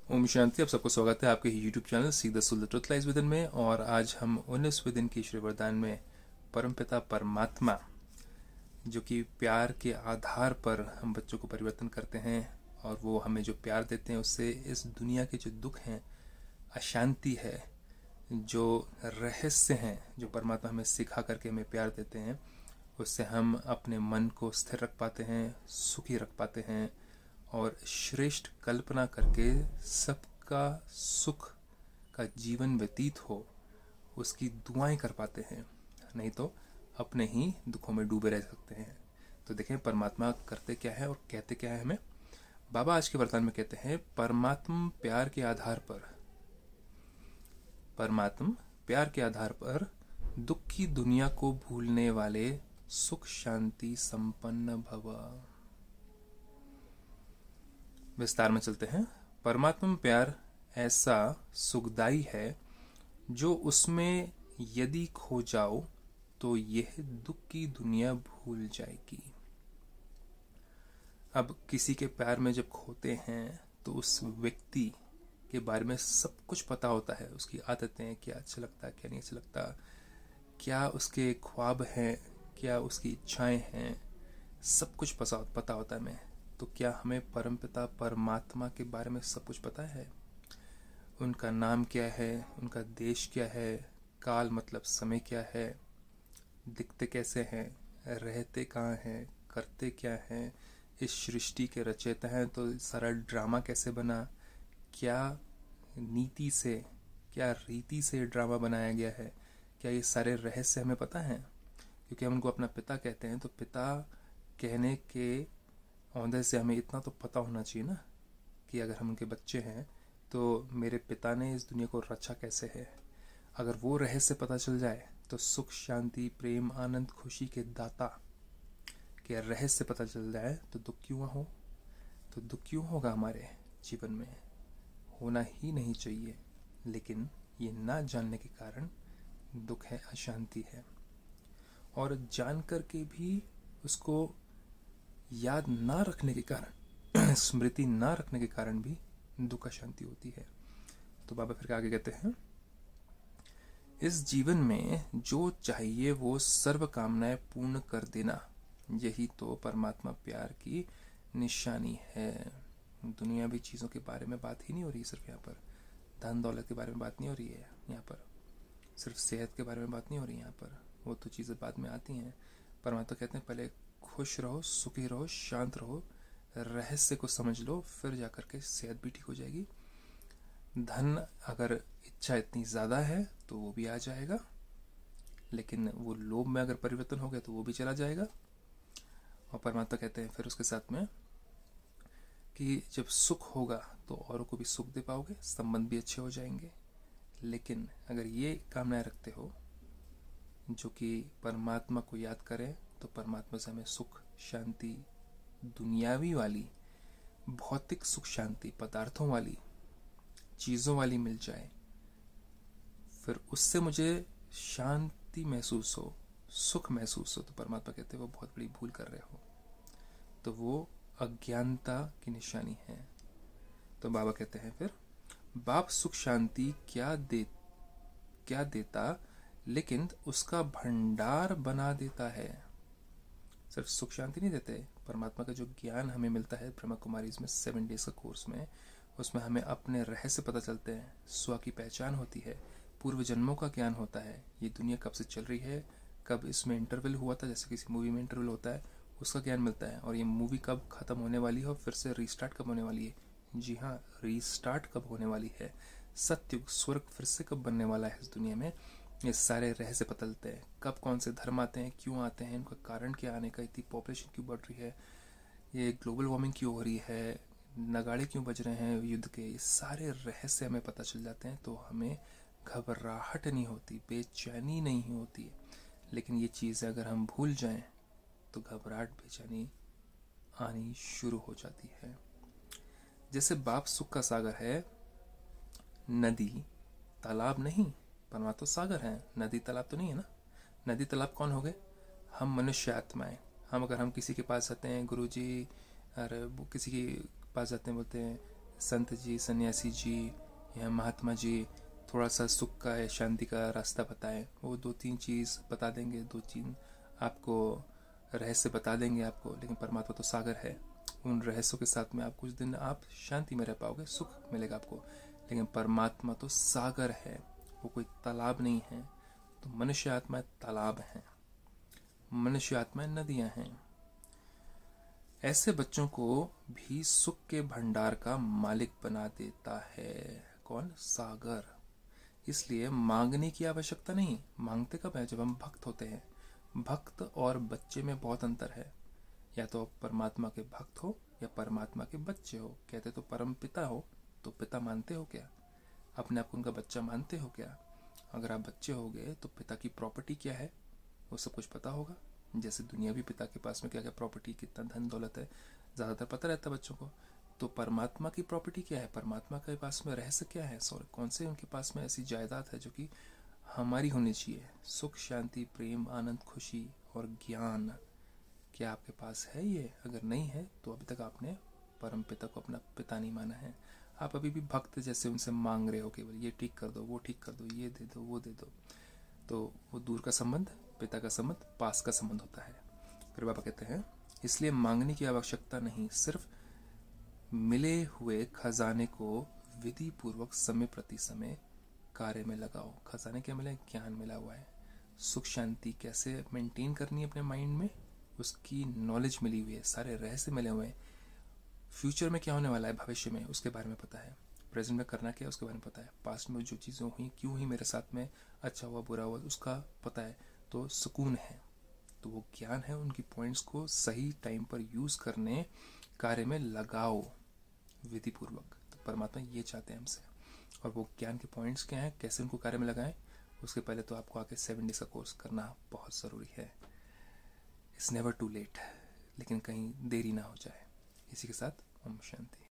ओम शांति। आप सबको स्वागत है आपके YouTube channel see the soul the truth lies within में। और आज हम 19वें दिन की श्री वरदान में परमपिता परमात्मा, जो कि प्यार के आधार पर हम बच्चों को परिवर्तन करते हैं और वो हमें जो प्यार देते हैं उससे इस दुनिया के जो दुख हैं, अशांति है, जो रहस्य हैं, जो परमात्मा हमें सिखा करके हमें प्यार देते हैं, उससे हम अपने मन को स्थिर रख पाते हैं, सुखी रख पाते हैं और श्रेष्ठ कल्पना करके सबका सुख का जीवन व्यतीत हो उसकी दुआएं कर पाते हैं। नहीं तो अपने ही दुखों में डूबे रह सकते हैं। तो देखें परमात्मा करते क्या है और कहते क्या है हमें। बाबा आज के वरदान में कहते हैं परमात्मा प्यार के आधार पर दुख की दुनिया को भूलने वाले सुख शांति संपन्न भव। विस्तार में चलते हैं। परमात्मा प्यार ऐसा सुखदाई है जो उसमें यदि खो जाओ तो यह दुख की दुनिया भूल जाएगी। अब किसी के प्यार में जब खोते हैं तो उस व्यक्ति के बारे में सब कुछ पता होता है, उसकी आदतें, क्या अच्छा लगता है क्या नहीं अच्छा लगता, क्या उसके ख्वाब हैं, क्या उसकी इच्छाएं हैं, सब कुछ पता होता है हमें। तो क्या हमें परमपिता परमात्मा के बारे में सब कुछ पता है? उनका नाम क्या है, उनका देश क्या है, काल मतलब समय क्या है, दिखते कैसे हैं, रहते कहाँ हैं, करते क्या हैं, इस सृष्टि के रचयिता हैं तो सारा ड्रामा कैसे बना, क्या नीति से, क्या रीति से ड्रामा बनाया गया है, क्या ये सारे रहस्य हमें पता हैं? क्योंकि हम उनको अपना पिता कहते हैं, तो पिता कहने के औंधे से हमें इतना तो पता होना चाहिए ना कि अगर हम उनके बच्चे हैं तो मेरे पिता ने इस दुनिया को रचा कैसे है। अगर वो रहस्य पता चल जाए तो सुख शांति प्रेम आनंद खुशी के दाता के रहस्य पता चल जाए तो दुख क्यों हो, तो दुख क्यों होगा हमारे जीवन में? होना ही नहीं चाहिए, लेकिन ये ना जानने के कारण दुख है, अशांति है। और जान करके भी उसको याद ना रखने के कारण स्मृति ना रखने के कारण भी दुख अशांति होती है। तो बाबा फिर आगे कहते हैं, इस जीवन में जो चाहिए वो सर्व कामनाएं पूर्ण कर देना, यही तो परमात्मा प्यार की निशानी है। दुनियावी चीज़ों के बारे में बात ही नहीं हो रही, सिर्फ यहाँ पर धन दौलत के बारे में बात नहीं हो रही है, यहाँ पर सिर्फ सेहत के बारे में बात नहीं हो रही, यहाँ पर वो तो चीज़ें बाद में आती हैं। परमात्मा कहते हैं पहले खुश रहो, सुखी रहो, शांत रहो, रहस्य को समझ लो, फिर जाकर के सेहत भी ठीक हो जाएगी। धन अगर इच्छा इतनी ज़्यादा है तो वो भी आ जाएगा, लेकिन वो लोभ में अगर परिवर्तन हो गया तो वो भी चला जाएगा। और परमात्मा कहते हैं फिर उसके साथ में कि जब सुख होगा तो औरों को भी सुख दे पाओगे, संबंध भी अच्छे हो जाएंगे। लेकिन अगर ये कामनाएं रखते हो जो कि परमात्मा को याद करें, तो परमात्मा से हमें सुख शांति दुनियावी वाली, भौतिक सुख शांति पदार्थों वाली, चीज़ों वाली मिल जाए, फिर उससे मुझे शांति महसूस हो, सुख महसूस हो, तो परमात्मा कहते हैं वो बहुत बड़ी भूल कर रहे हो, तो वो अज्ञानता की निशानी है। तो बाबा कहते हैं फिर बाप सुख शांति क्या देता, लेकिन उसका भंडार बना देता है। सिर्फ सुख शांति नहीं देते, परमात्मा का जो ज्ञान हमें मिलता है ब्रह्मा कुमारी में 7 डेज का कोर्स में, उसमें हमें अपने रहस्य पता चलते हैं, स्व की पहचान होती है, पूर्व जन्मों का ज्ञान होता है, ये दुनिया कब से चल रही है, कब इसमें इंटरवल हुआ था, जैसे किसी मूवी में इंटरवल होता है उसका ज्ञान मिलता है, और ये मूवी कब खत्म होने वाली है और फिर से रीस्टार्ट कब होने वाली है। जी हाँ, रीस्टार्ट कब होने वाली है, सत्युग स्वर्ग फिर से कब बनने वाला है इस दुनिया में, ये सारे रहस्य पता चलते हैं। कब कौन से धर्म आते हैं, क्यों आते हैं, इनका कारण क्या आने का, इतनी पॉपुलेशन क्यों बढ़ रही है, ये ग्लोबल वार्मिंग क्यों हो रही है, नगाड़े क्यों बज रहे हैं युद्ध के, ये सारे रहस्य हमें पता चल जाते हैं। तो हमें घबराहट नहीं होती, बेचैनी नहीं होती। लेकिन ये चीज़ें अगर हम भूल जाएं तो घबराहट बेचैनी आनी शुरू हो जाती है। जैसे बाप सुख का सागर है, नदी तालाब नहीं, परमात्मा सागर है, नदी तालाब तो नहीं है ना। नदी तालाब कौन हो गए? हम मनुष्य आत्माएं। हम अगर हम किसी के पास जाते हैं, गुरुजी, अरे वो किसी के पास जाते हैं, बोलते हैं संत जी, सन्यासी जी या महात्मा जी थोड़ा सा सुख का या शांति का रास्ता बताएं, वो 2-3 चीज़ बता देंगे, 2-3 आपको रहस्य बता देंगे आपको, लेकिन परमात्मा तो सागर है। उन रहस्यों के साथ में आप कुछ दिन आप शांति में रह पाओगे, सुख मिलेगा आपको, लेकिन परमात्मा तो सागर है, वो कोई तालाब नहीं है। तो मनुष्य आत्मा तालाब है, मनुष्य आत्मा नदियां हैं। ऐसे बच्चों को भी सुख के भंडार का मालिक बना देता है कौन? सागर। इसलिए मांगने की आवश्यकता नहीं। मांगते कब है? जब हम भक्त होते हैं। भक्त और बच्चे में बहुत अंतर है। या तो आप परमात्मा के भक्त हो या परमात्मा के बच्चे हो। कहते तो परम पिता हो, तो पिता मानते हो क्या? अपने आप को उनका बच्चा मानते हो क्या? अगर आप बच्चे हो गए तो पिता की प्रॉपर्टी क्या है वो सब कुछ पता होगा। जैसे दुनियावी पिता के पास में क्या क्या प्रॉपर्टी, कितना धन दौलत है, ज़्यादातर पता रहता है बच्चों को। तो परमात्मा की प्रॉपर्टी क्या है? परमात्मा के पास में रहस्य क्या है? कौन से उनके पास में ऐसी जायदाद है जो कि हमारी होनी चाहिए? सुख, शांति, प्रेम, आनंद, खुशी और ज्ञान। क्या आपके पास है ये? अगर नहीं है तो अभी तक आपने परम पिता को अपना पिता नहीं माना है। आप अभी भी भक्त जैसे उनसे मांग रहे हो, केवल ये ठीक कर दो, वो ठीक कर दो, ये दे दो, वो दे दो। तो वो दूर का संबंध, पिता का संबंध पास का संबंध होता है। फिर बाबा कहते हैं, इसलिए मांगने की आवश्यकता नहीं, सिर्फ मिले हुए खजाने को विधि पूर्वक समय प्रति समय कार्य में लगाओ। खजाने क्या मिला? ज्ञान मिला हुआ है। सुख शांति कैसे मेंटेन करनी है अपने माइंड में, उसकी नॉलेज मिली हुई है, सारे रहस्य मिले हुए हैं। फ्यूचर में क्या होने वाला है, भविष्य में, उसके बारे में पता है। प्रेजेंट में करना क्या है उसके बारे में पता है। पास्ट में जो चीज़ें हुई, क्यों हुई मेरे साथ में, अच्छा हुआ बुरा हुआ, उसका पता है। तो सुकून है। तो वो ज्ञान है, उनकी पॉइंट्स को सही टाइम पर यूज़ करने, कार्य में लगाओ विधि पूर्वक। तो परमात्मा ये चाहते हैं हमसे। और वो ज्ञान के पॉइंट्स क्या हैं, कैसे उनको कार्य में लगाएं, उसके पहले तो आपको आके 7 डेज का कोर्स करना बहुत ज़रूरी है। इट्स नेवर टू लेट, लेकिन कहीं देरी ना हो जाए। इसी के साथ ओम शांति।